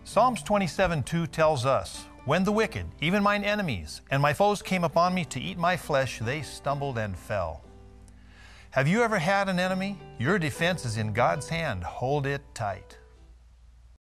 Psalms 27:2 tells us, "When the wicked, even mine enemies, and my foes came upon me to eat my flesh, they stumbled and fell." Have you ever had an enemy? Your defense is in God's hand. Hold it tight.